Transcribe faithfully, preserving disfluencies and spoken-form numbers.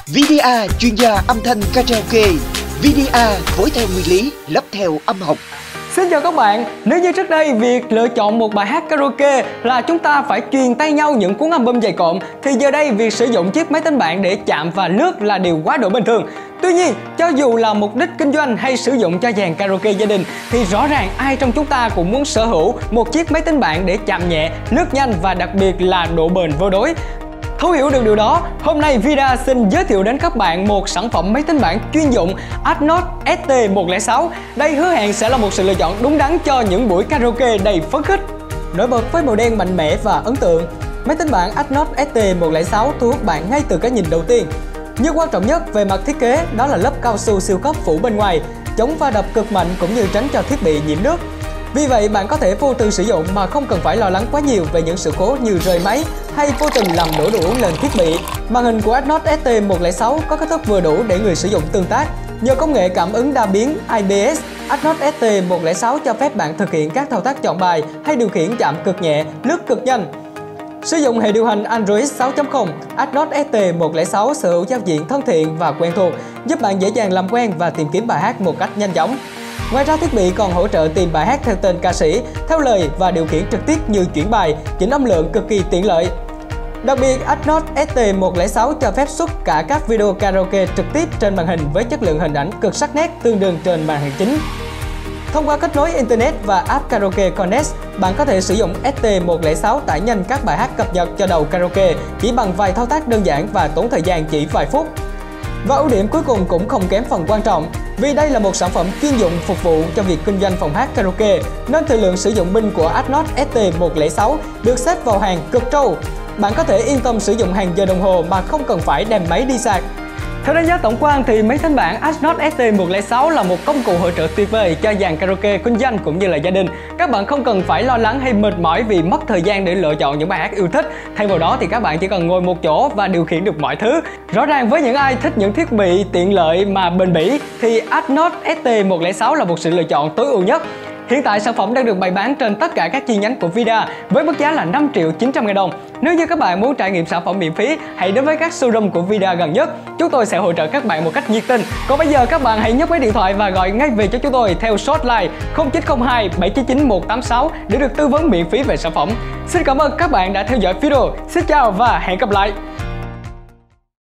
vê đê a chuyên gia âm thanh karaoke. vê đê a phối theo nguyên lý, lắp theo âm học. Xin chào các bạn, nếu như trước đây việc lựa chọn một bài hát karaoke là chúng ta phải truyền tay nhau những cuốn album dày cộm, thì giờ đây việc sử dụng chiếc máy tính bảng để chạm và lướt là điều quá độ bình thường. Tuy nhiên, cho dù là mục đích kinh doanh hay sử dụng cho dàn karaoke gia đình thì rõ ràng ai trong chúng ta cũng muốn sở hữu một chiếc máy tính bảng để chạm nhẹ, lướt nhanh và đặc biệt là độ bền vô đối. Thấu hiểu được điều đó, hôm nay vê đê a xin giới thiệu đến các bạn một sản phẩm máy tính bảng chuyên dụng Atnos S T một không sáu. Đây hứa hẹn sẽ là một sự lựa chọn đúng đắn cho những buổi karaoke đầy phấn khích. Nổi bật với màu đen mạnh mẽ và ấn tượng, máy tính bảng Atnos S T một không sáu thu hút bạn ngay từ cái nhìn đầu tiên. Nhưng quan trọng nhất về mặt thiết kế đó là lớp cao su siêu cấp phủ bên ngoài, chống va đập cực mạnh cũng như tránh cho thiết bị nhiễm nước. Vì vậy bạn có thể vô tư sử dụng mà không cần phải lo lắng quá nhiều về những sự cố như rơi máy hay vô tình làm đổ đũa lên thiết bị. Màn hình của Atnos S T một không sáu có kích thước vừa đủ để người sử dụng tương tác. Nhờ công nghệ cảm ứng đa biến I B S, Atnos S T một không sáu cho phép bạn thực hiện các thao tác chọn bài hay điều khiển chạm cực nhẹ, lướt cực nhanh. Sử dụng hệ điều hành Android sáu chấm không, Atnos S T một không sáu sở hữu giao diện thân thiện và quen thuộc, giúp bạn dễ dàng làm quen và tìm kiếm bài hát một cách nhanh chóng. Ngoài ra, thiết bị còn hỗ trợ tìm bài hát theo tên ca sĩ, theo lời và điều khiển trực tiếp như chuyển bài, chỉnh âm lượng cực kỳ tiện lợi. Đặc biệt, Atnos S T một không sáu cho phép xuất cả các video karaoke trực tiếp trên màn hình với chất lượng hình ảnh cực sắc nét tương đương trên màn hình chính. Thông qua kết nối Internet và app Karaoke Connect, bạn có thể sử dụng S T một không sáu tải nhanh các bài hát cập nhật cho đầu karaoke chỉ bằng vài thao tác đơn giản và tốn thời gian chỉ vài phút. Và ưu điểm cuối cùng cũng không kém phần quan trọng, vì đây là một sản phẩm chuyên dụng phục vụ cho việc kinh doanh phòng hát karaoke, nên thời lượng sử dụng pin của Atnos S T một không sáu được xếp vào hàng cực trâu. Bạn có thể yên tâm sử dụng hàng giờ đồng hồ mà không cần phải đem máy đi sạc. Theo đánh giá tổng quan thì máy tính bảng Atnos S T một không sáu là một công cụ hỗ trợ tuyệt vời cho dàn karaoke kinh doanh cũng như là gia đình. Các bạn không cần phải lo lắng hay mệt mỏi vì mất thời gian để lựa chọn những bài hát yêu thích. Thay vào đó thì các bạn chỉ cần ngồi một chỗ và điều khiển được mọi thứ. Rõ ràng với những ai thích những thiết bị tiện lợi mà bền bỉ thì Atnos S T một không sáu là một sự lựa chọn tối ưu nhất. Hiện tại sản phẩm đang được bày bán trên tất cả các chi nhánh của vê đê a với mức giá là năm triệu chín trăm ngàn đồng. Nếu như các bạn muốn trải nghiệm sản phẩm miễn phí, hãy đến với các showroom của vê đê a gần nhất. Chúng tôi sẽ hỗ trợ các bạn một cách nhiệt tình. Còn bây giờ các bạn hãy nhấc máy điện thoại và gọi ngay về cho chúng tôi theo số hotline không chín không hai bảy chín chín một tám sáu để được tư vấn miễn phí về sản phẩm. Xin cảm ơn các bạn đã theo dõi video. Xin chào và hẹn gặp lại.